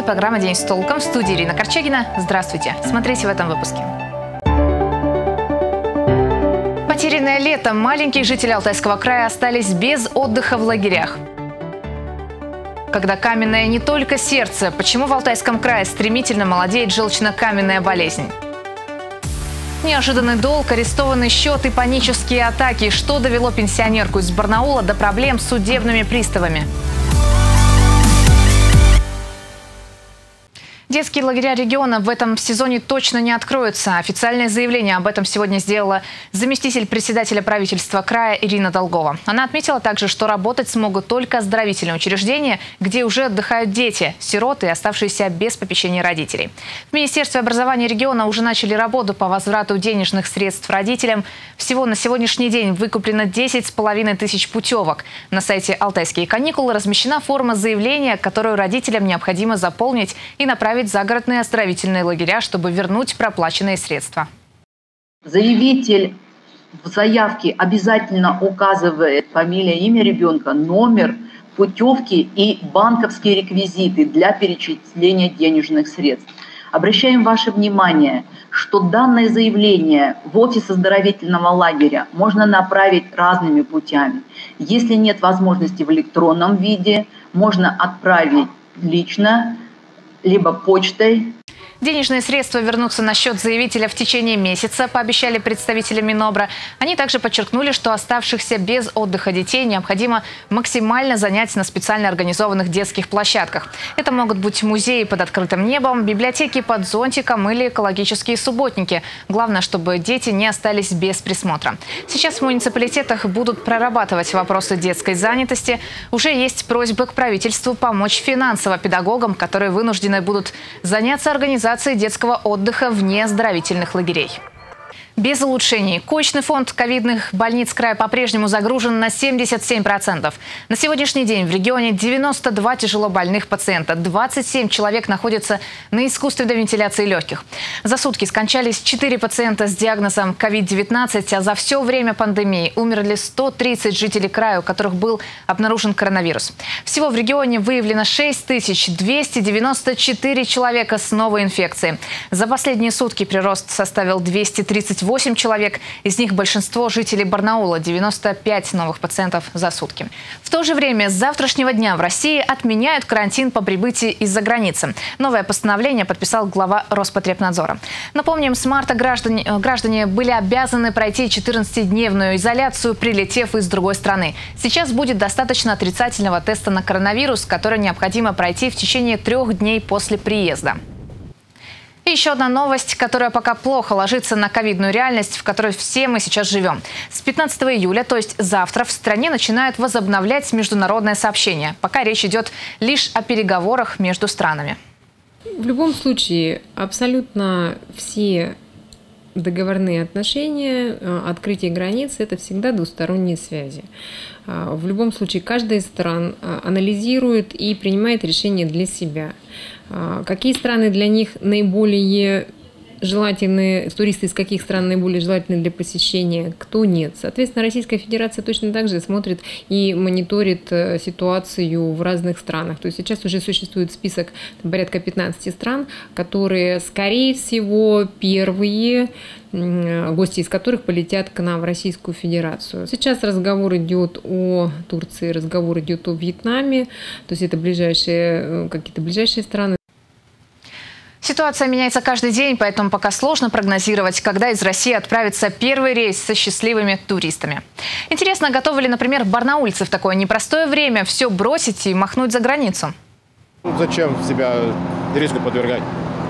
программа «День с толком». В студии Ирина Корчагина. Здравствуйте. Смотрите в этом выпуске. Потерянное лето. Маленькие жители Алтайского края остались без отдыха в лагерях. Когда каменное не только сердце. Почему в Алтайском крае стремительно молодеет желчно-каменная болезнь? Неожиданный долг, арестованный счет и панические атаки. Что довело пенсионерку из Барнаула до проблем с судебными приставами? Детские лагеря региона в этом сезоне точно не откроются. Официальное заявление об этом сегодня сделала заместитель председателя правительства края Ирина Долгова. Она отметила также, что работать смогут только оздоровительные учреждения, где уже отдыхают дети, сироты, оставшиеся без попечения родителей. В Министерстве образования региона уже начали работу по возврату денежных средств родителям. Всего на сегодняшний день выкуплено 10,5 тысяч путевок. На сайте «Алтайские каникулы» размещена форма заявления, которую родителям необходимо заполнить и направить в загородные оздоровительные лагеря, чтобы вернуть проплаченные средства. Заявитель в заявке обязательно указывает фамилия, имя ребенка, номер путевки и банковские реквизиты для перечисления денежных средств. Обращаем ваше внимание, что данное заявление в офис оздоровительного лагеря можно направить разными путями. Если нет возможности в электронном виде, можно отправить лично, либо почтой. Денежные средства вернутся на счет заявителя в течение месяца, пообещали представители Минобра. Они также подчеркнули, что оставшихся без отдыха детей необходимо максимально занять на специально организованных детских площадках. Это могут быть музеи под открытым небом, библиотеки под зонтиком или экологические субботники. Главное, чтобы дети не остались без присмотра. Сейчас в муниципалитетах будут прорабатывать вопросы детской занятости. Уже есть просьбы к правительству помочь финансово педагогам, которые вынуждены будут заняться организацией детского отдыха вне оздоровительных лагерей. Без улучшений. Коечный фонд ковидных больниц края по-прежнему загружен на 77%. На сегодняшний день в регионе 92 тяжело больных пациента. 27 человек находятся на искусственной вентиляции легких. За сутки скончались 4 пациента с диагнозом COVID-19, а за все время пандемии умерли 130 жителей края, у которых был обнаружен коронавирус. Всего в регионе выявлено 6294 человека с новой инфекцией. За последние сутки прирост составил 238 человек. Из них большинство жителей Барнаула, 95 новых пациентов за сутки. В то же время с завтрашнего дня в России отменяют карантин по прибытии из-за границы. Новое постановление подписал глава Роспотребнадзора. Напомним, с марта граждане были обязаны пройти 14-дневную изоляцию, прилетев из другой страны. Сейчас будет достаточно отрицательного теста на коронавирус, который необходимо пройти в течение 3 дней после приезда. И еще одна новость, которая пока плохо ложится на ковидную реальность, в которой все мы сейчас живем. С 15 июля, то есть завтра, в стране начинают возобновлять международное сообщение. Пока речь идет лишь о переговорах между странами. В любом случае, абсолютно все договорные отношения, открытие границ – это всегда двусторонние связи. В любом случае, каждая из стран анализирует и принимает решение для себя. Какие страны для них наиболее желательны, туристы из каких стран наиболее желательны для посещения, кто нет. Соответственно, Российская Федерация точно так же смотрит и мониторит ситуацию в разных странах. То есть сейчас уже существует список порядка 15 стран, которые, скорее всего, первые, гости из которых полетят к нам в Российскую Федерацию. Сейчас разговор идет о Турции, разговор идет о Вьетнаме, то есть это какие-то ближайшие страны. Ситуация меняется каждый день, поэтому пока сложно прогнозировать, когда из России отправится первый рейс со счастливыми туристами. Интересно, готовы ли, например, барнаульцы в такое непростое время все бросить и махнуть за границу? Зачем себя риску подвергать?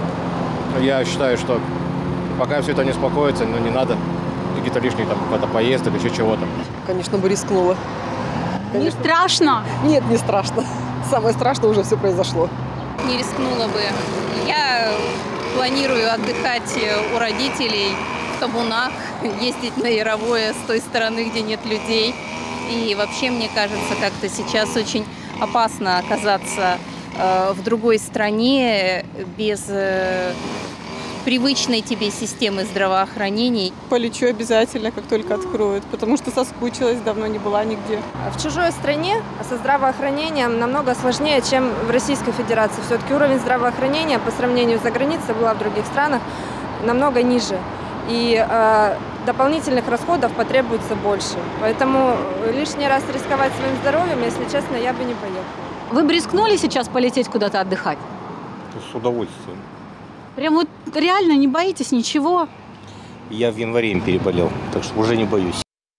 Я считаю, что пока все это не успокоится, но не надо какие-то лишние поездок или еще чего-то. Конечно, бы рискнула. Не страшно? Нет, не страшно. Самое страшное уже все произошло. Не рискнула бы. Я планирую отдыхать у родителей в Табунах, ездить на Яровое с той стороны, где нет людей. И вообще, мне кажется, как-то сейчас очень опасно оказаться в другой стране без привычной тебе системы здравоохранения? Полечу обязательно, как только откроют, потому что соскучилась, давно не была нигде. В чужой стране со здравоохранением намного сложнее, чем в Российской Федерации. Все-таки уровень здравоохранения по сравнению с границей была в других странах намного ниже. И дополнительных расходов потребуется больше. Поэтому лишний раз рисковать своим здоровьем, если честно, я бы не поехала. Вы бы рискнули сейчас полететь куда-то отдыхать? С удовольствием. Прям вот реально не боитесь ничего? Я в январе им переболел, так что уже не боюсь.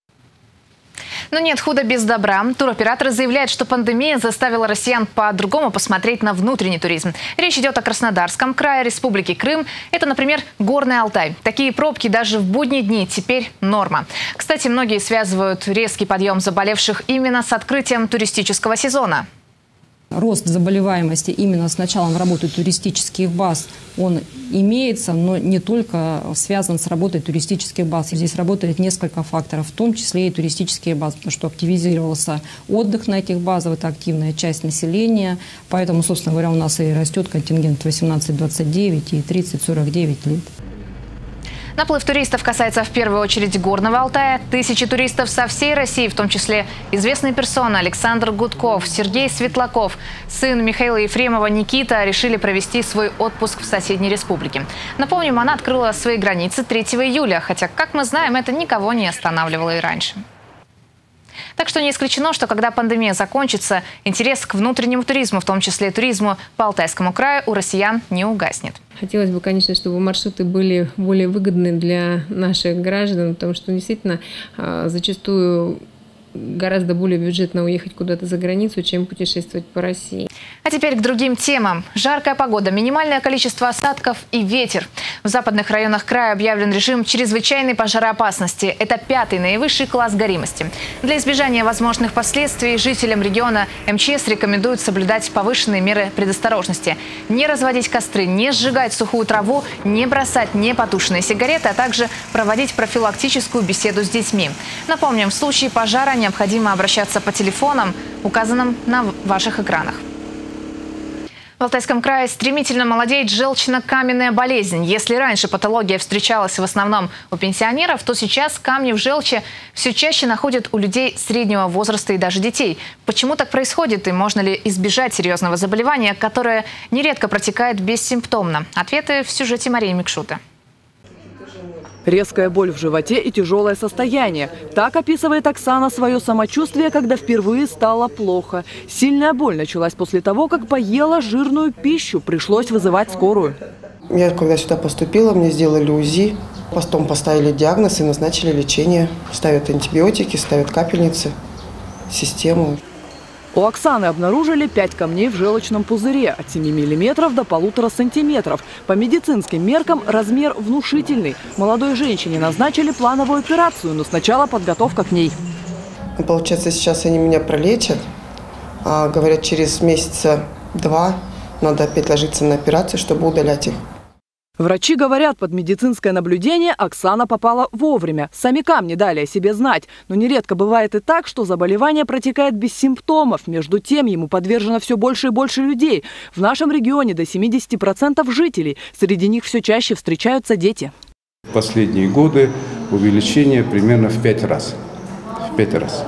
Но нет худа без добра. Туроператоры заявляют, что пандемия заставила россиян по-другому посмотреть на внутренний туризм. Речь идет о Краснодарском крае, Республике Крым. Это, например, Горный Алтай. Такие пробки даже в будние дни теперь норма. Кстати, многие связывают резкий подъем заболевших именно с открытием туристического сезона. Рост заболеваемости именно с началом работы туристических баз, он имеется, но не только связан с работой туристических баз. Здесь работает несколько факторов, в том числе и туристические базы, потому что активизировался отдых на этих базах, это активная часть населения. Поэтому, собственно говоря, у нас и растет контингент 18-29 и 30-49 лет. Наплыв туристов касается в первую очередь Горного Алтая. Тысячи туристов со всей России, в том числе известные персоны Александр Гудков, Сергей Светлаков, сын Михаила Ефремова Никита решили провести свой отпуск в соседней республике. Напомним, она открыла свои границы 3 июля, хотя, как мы знаем, это никого не останавливало и раньше. Так что не исключено, что когда пандемия закончится, интерес к внутреннему туризму, в том числе туризму по Алтайскому краю, у россиян не угаснет. Хотелось бы, конечно, чтобы маршруты были более выгодны для наших граждан, потому что действительно зачастую гораздо более бюджетно уехать куда-то за границу, чем путешествовать по России. А теперь к другим темам. Жаркая погода, минимальное количество осадков и ветер. В западных районах края объявлен режим чрезвычайной пожароопасности. Это 5-й наивысший класс горимости. Для избежания возможных последствий жителям региона МЧС рекомендуют соблюдать повышенные меры предосторожности. Не разводить костры, не сжигать сухую траву, не бросать непотушенные сигареты, а также проводить профилактическую беседу с детьми. Напомним, в случае пожара необходимо обращаться по телефонам, указанным на ваших экранах. В Алтайском крае стремительно молодеет желчно-каменная болезнь. Если раньше патология встречалась в основном у пенсионеров, то сейчас камни в желчи все чаще находят у людей среднего возраста и даже детей. Почему так происходит и можно ли избежать серьезного заболевания, которое нередко протекает бессимптомно? Ответы в сюжете Марии Микшуты. Резкая боль в животе и тяжелое состояние. Так описывает Оксана свое самочувствие, когда впервые стало плохо. Сильная боль началась после того, как поела жирную пищу. Пришлось вызывать скорую. Я когда сюда поступила, мне сделали УЗИ. Потом поставили диагноз и назначили лечение. Ставят антибиотики, ставят капельницы, систему. У Оксаны обнаружили 5 камней в желчном пузыре от 7 мм до 1,5 см. По медицинским меркам размер внушительный. Молодой женщине назначили плановую операцию, но сначала подготовка к ней. Получается, сейчас они меня пролечат. Говорят, через месяца 2 надо опять ложиться на операцию, чтобы удалять их. Врачи говорят, под медицинское наблюдение Оксана попала вовремя. Сами камни дали о себе знать. Но нередко бывает и так, что заболевание протекает без симптомов. Между тем, ему подвержено все больше и больше людей. В нашем регионе до 70% жителей. Среди них все чаще встречаются дети. В последние годы увеличение примерно в 5 раз. В 5 раз.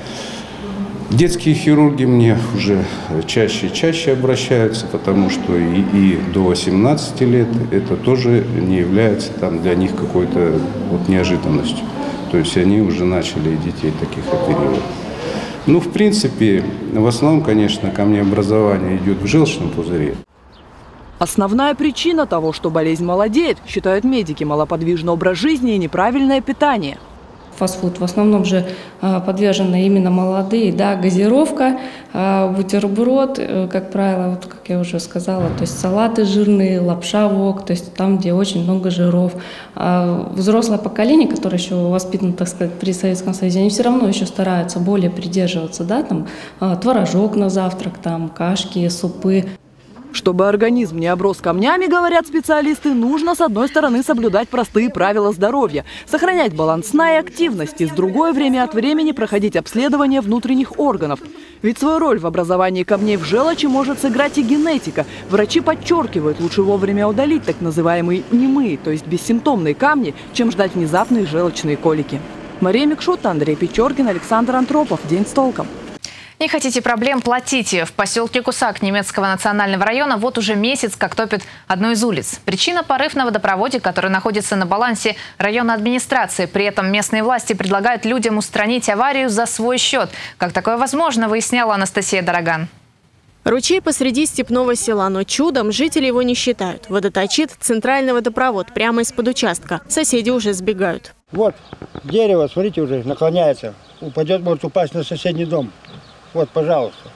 Детские хирурги мне уже чаще и чаще обращаются, потому что и до 18 лет это тоже не является для них какой-то неожиданностью. То есть они уже начали детей таких оперировать. Ну, в принципе, в основном, конечно, камнеобразование идет в желчном пузыре. Основная причина того, что болезнь молодеет, считают медики, малоподвижный образ жизни и неправильное питание. Фастфуд в основном же подвержены именно молодые, да, газировка, бутерброд, как правило, вот как я уже сказала, то есть салаты жирные, лапша вок, то есть там, где очень много жиров. Взрослое поколение, которое еще воспитано, так сказать, при Советском Союзе, они все равно еще стараются более придерживаться, да, там творожок на завтрак, там кашки, супы. Чтобы организм не оброс камнями, говорят специалисты, нужно с одной стороны соблюдать простые правила здоровья, сохранять баланс сна и активности, с другой время от времени проходить обследование внутренних органов. Ведь свою роль в образовании камней в желчи может сыграть и генетика. Врачи подчеркивают, лучше вовремя удалить так называемые немые, то есть бессимптомные камни, чем ждать внезапные желчные колики. Мария Микшута, Андрей Печоргин, Александр Антропов. День с толком. Не хотите проблем – платите. В поселке Кусак немецкого национального района вот уже месяц как топит одну из улиц. Причина – порыв на водопроводе, который находится на балансе районной администрации. При этом местные власти предлагают людям устранить аварию за свой счет. Как такое возможно, выясняла Анастасия Дороган. Ручей посреди степного села, но чудом жители его не считают. Водоточит центральный водопровод прямо из-под участка. Соседи уже сбегают. Вот дерево, смотрите, уже наклоняется. Упадет, может упасть на соседний дом. Вот, пожалуйста.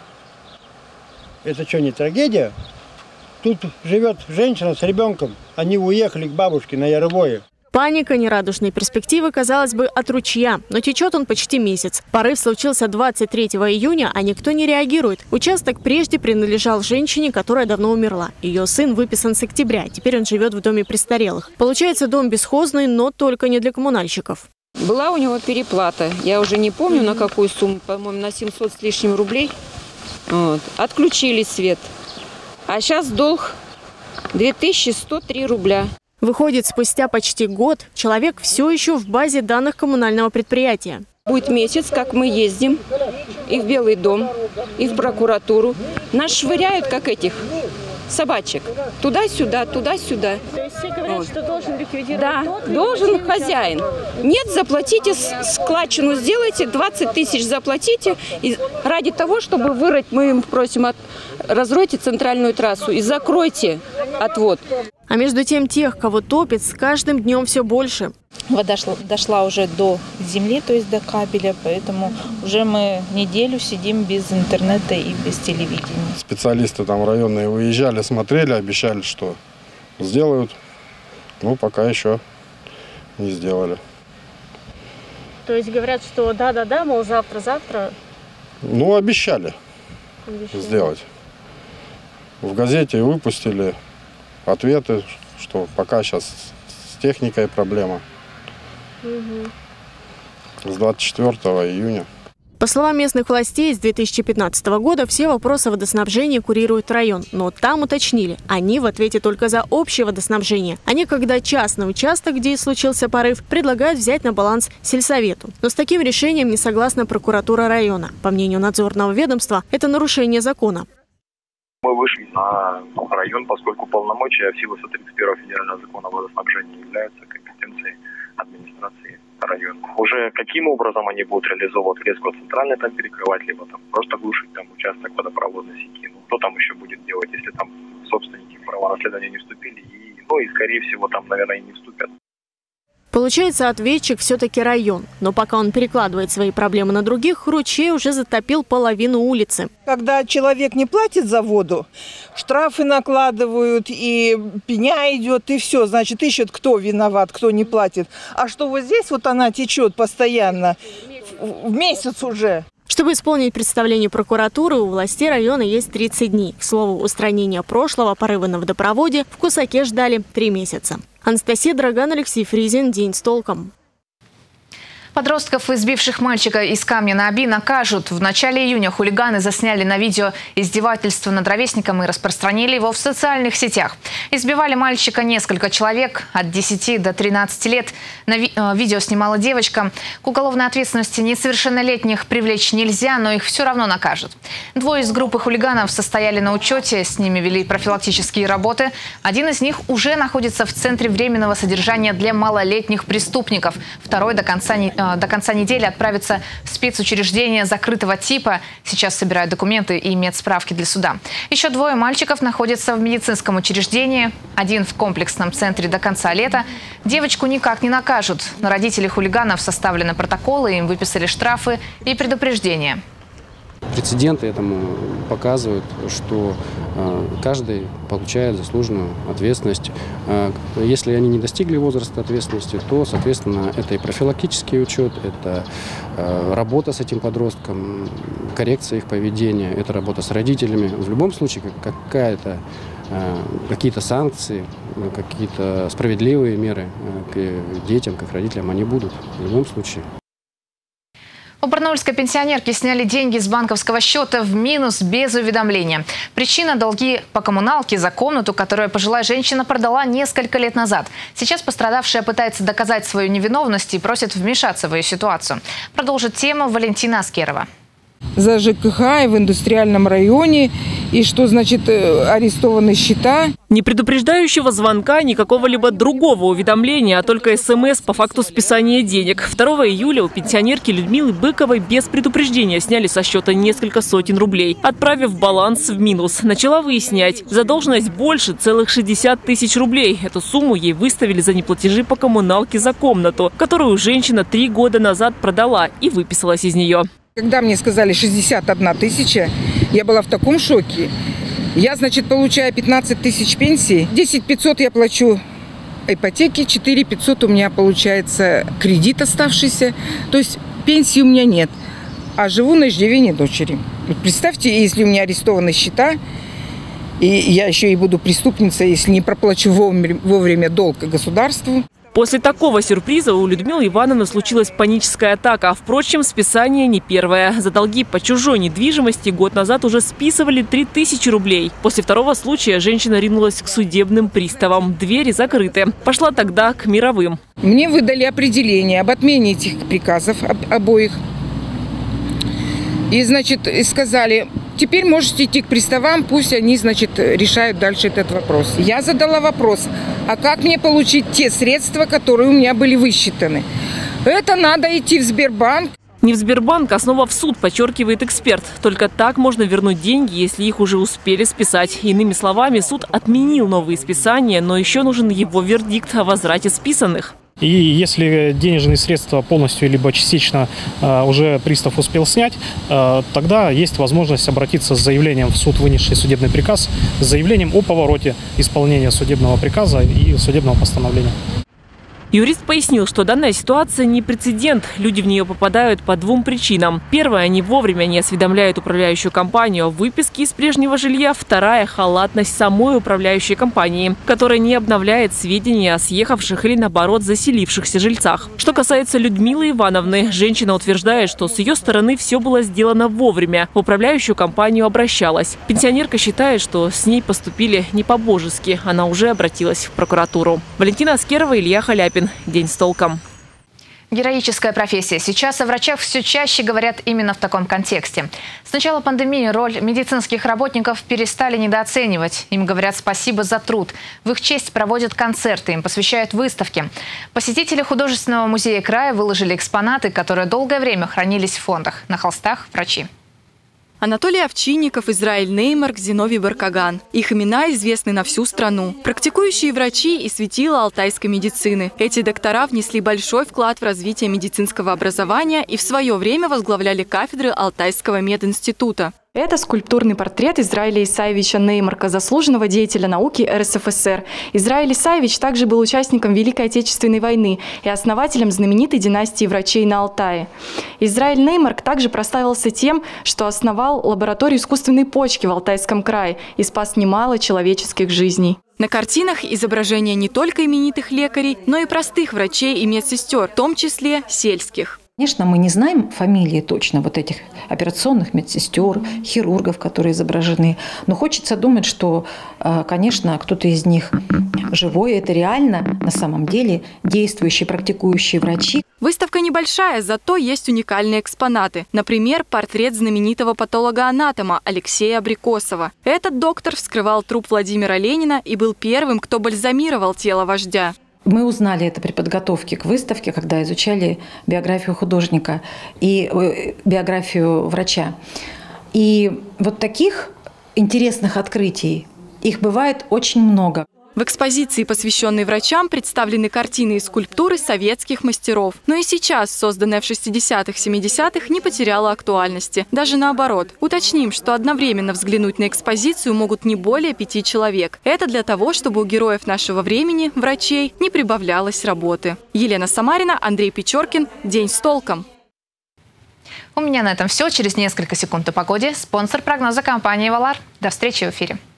Это что, не трагедия? Тут живет женщина с ребенком. Они уехали к бабушке на Яровое. Паника, нерадужные перспективы, казалось бы, от ручья. Но течет он почти месяц. Порыв случился 23 июня, а никто не реагирует. Участок прежде принадлежал женщине, которая давно умерла. Ее сын выписан с октября. Теперь он живет в доме престарелых. Получается, дом бесхозный, но только не для коммунальщиков. Была у него переплата. Я уже не помню, на какую сумму, по-моему, на 700 с лишним рублей. Вот. Отключили свет. А сейчас долг 2103 рубля. Выходит, спустя почти год человек все еще в базе данных коммунального предприятия. Будет месяц, как мы ездим и в Белый дом, и в прокуратуру. Нас швыряют, как этих собачек. Туда-сюда, туда-сюда. То есть все говорят, что должен ликвидировать? Да, должен хозяин. Нет, заплатите складчину, сделайте, 20 тысяч заплатите. И ради того, чтобы вырыть, мы им просим, разройте центральную трассу и закройте отвод. А между тем тех, кого топит, с каждым днем все больше. Вода дошла уже до земли, то есть до кабеля, поэтому уже мы неделю сидим без интернета и без телевидения. Специалисты там районные выезжали, смотрели, обещали, что сделают. Ну, пока еще не сделали. То есть говорят, что да-да-да, мол, завтра. Ну, обещали сделать. В газете выпустили ответы, что пока сейчас с техникой проблема. С 24 июня. По словам местных властей, с 2015 года все вопросы водоснабжения курирует район. Но там уточнили, они в ответе только за общее водоснабжение. Они, когда частный участок, где и случился порыв, предлагают взять на баланс сельсовету. Но с таким решением не согласна прокуратура района. По мнению надзорного ведомства, это нарушение закона. Мы вышли на район, поскольку полномочия в силу 131 федерального закона о водоснабжении являются компетенцией администрации района. Уже каким образом они будут реализовывать, резко центральный там перекрывать, либо там просто глушить там участок водопроводной сети. Ну, кто там еще будет делать, если там собственники в право наследования не вступили, и скорее всего там, наверное, и не вступят. Получается, ответчик все-таки район. Но пока он перекладывает свои проблемы на других, ручей уже затопил половину улицы. Когда человек не платит за воду, штрафы накладывают, и пеня идет, и все. Значит, ищут, кто виноват, кто не платит. А что вот здесь вот она течет постоянно, в месяц уже. Чтобы исполнить представление прокуратуры, у властей района есть 30 дней. К слову, устранения прошлого порыва на водопроводе в Кусаке ждали 3 месяца. Анастасия Дороган, Алексей Фризин. День с толком. Подростков, избивших мальчика из камня на Оби, накажут. В начале июня хулиганы засняли на видео издевательство над ровесником и распространили его в социальных сетях. Избивали мальчика несколько человек от 10 до 13 лет. На видео снимала девочка. К уголовной ответственности несовершеннолетних привлечь нельзя, но их все равно накажут. 2 из группы хулиганов состояли на учете, с ними вели профилактические работы. Один из них уже находится в Центре временного содержания для малолетних преступников. Второй до конца недели отправится в спецучреждение закрытого типа. Сейчас собирают документы и медсправки для суда. Еще 2 мальчиков находятся в медицинском учреждении. Один в комплексном центре до конца лета. Девочку никак не накажут. На родителей хулиганов составлены протоколы, им выписали штрафы и предупреждения. Прецеденты этому показывают, что каждый получает заслуженную ответственность. Если они не достигли возраста ответственности, то, соответственно, это и профилактический учет, это работа с этим подростком, коррекция их поведения, это работа с родителями. В любом случае, какие-то санкции, какие-то справедливые меры к детям, к их родителям, они будут в любом случае. У барнаульской пенсионерки сняли деньги с банковского счета в минус без уведомления. Причина – долги по коммуналке за комнату, которую пожилая женщина продала несколько лет назад. Сейчас пострадавшая пытается доказать свою невиновность и просит вмешаться в ее ситуацию. Продолжит тему Валентина Аскерова. За ЖКХ и в индустриальном районе, и что значит арестованы счета. Ни предупреждающего звонка, ни какого-либо другого уведомления, а только СМС по факту списания денег. 2 июля у пенсионерки Людмилы Быковой без предупреждения сняли со счета несколько сотен рублей, отправив баланс в минус. Начала выяснять, задолженность больше целых 60 тысяч рублей. Эту сумму ей выставили за неплатежи по коммуналке за комнату, которую женщина 3 года назад продала и выписалась из нее. Когда мне сказали 61 тысяча, я была в таком шоке. Я, значит, получаю 15 тысяч пенсии, 10 500 я плачу ипотеки, 4 500 у меня получается кредит оставшийся. То есть пенсии у меня нет, а живу на иждивении дочери. Вот представьте, если у меня арестованы счета, и я еще и буду преступницей, если не проплачу вовремя долг государству. После такого сюрприза у Людмилы Ивановны случилась паническая атака. Впрочем, списание не первое. За долги по чужой недвижимости год назад уже списывали 3000 рублей. После второго случая женщина ринулась к судебным приставам. Двери закрыты. Пошла тогда к мировым. Мне выдали определение об отмене этих приказов обоих. И, значит, сказали, теперь можете идти к приставам, пусть они, значит, решают дальше этот вопрос. Я задала вопрос, а как мне получить те средства, которые у меня были высчитаны? Это надо идти в Сбербанк. Не в Сбербанк, а снова в суд, подчеркивает эксперт. Только так можно вернуть деньги, если их уже успели списать. Иными словами, суд отменил новые списания, но еще нужен его вердикт о возврате списанных. И если денежные средства полностью либо частично уже пристав успел снять, тогда есть возможность обратиться с заявлением в суд, вынесший судебный приказ, с заявлением о повороте исполнения судебного приказа и судебного постановления. Юрист пояснил, что данная ситуация не прецедент. Люди в нее попадают по двум причинам. Первая – они вовремя не осведомляют управляющую компанию о выписке из прежнего жилья. Вторая – халатность самой управляющей компании, которая не обновляет сведения о съехавших или, наоборот, заселившихся жильцах. Что касается Людмилы Ивановны, женщина утверждает, что с ее стороны все было сделано вовремя. В управляющую компанию обращалась. Пенсионерка считает, что с ней поступили не по-божески. Она уже обратилась в прокуратуру. Валентина Аскерова, Илья Халяпин. День с толком. Героическая профессия. Сейчас о врачах все чаще говорят именно в таком контексте. С начала пандемии роль медицинских работников перестали недооценивать. Им говорят спасибо за труд. В их честь проводят концерты, им посвящают выставки. Посетители художественного музея края выложили экспонаты, которые долгое время хранились в фондах. На холстах врачи. Анатолий Овчинников, Израиль Неймарк, Зиновий Баркаган. Их имена известны на всю страну. Практикующие врачи и светила алтайской медицины. Эти доктора внесли большой вклад в развитие медицинского образования и в свое время возглавляли кафедры Алтайского мединститута. Это скульптурный портрет Израиля Исаевича Неймарка, заслуженного деятеля науки РСФСР. Израиль Исаевич также был участником Великой Отечественной войны и основателем знаменитой династии врачей на Алтае. Израиль Неймарк также прославился тем, что основал лабораторию искусственной почки в Алтайском крае и спас немало человеческих жизней. На картинах изображения не только именитых лекарей, но и простых врачей и медсестер, в том числе сельских. Конечно, мы не знаем фамилии точно вот этих операционных медсестер, хирургов, которые изображены. Но хочется думать, что, конечно, кто-то из них живой. Это реально, на самом деле, действующие, практикующие врачи. Выставка небольшая, зато есть уникальные экспонаты. Например, портрет знаменитого патолога-анатома Алексея Абрикосова. Этот доктор вскрывал труп Владимира Ленина и был первым, кто бальзамировал тело вождя. Мы узнали это при подготовке к выставке, когда изучали биографию художника и биографию врача. И вот таких интересных открытий, их бывает очень много. В экспозиции, посвященной врачам, представлены картины и скульптуры советских мастеров. Но и сейчас, созданная в 60-х, 70-х, не потеряла актуальности. Даже наоборот. Уточним, что одновременно взглянуть на экспозицию могут не более 5 человек. Это для того, чтобы у героев нашего времени, врачей, не прибавлялось работы. Елена Самарина, Андрей Печоркин. День с толком. У меня на этом все. Через несколько секунд о погоде. Спонсор прогноза — компания «Валар». До встречи в эфире.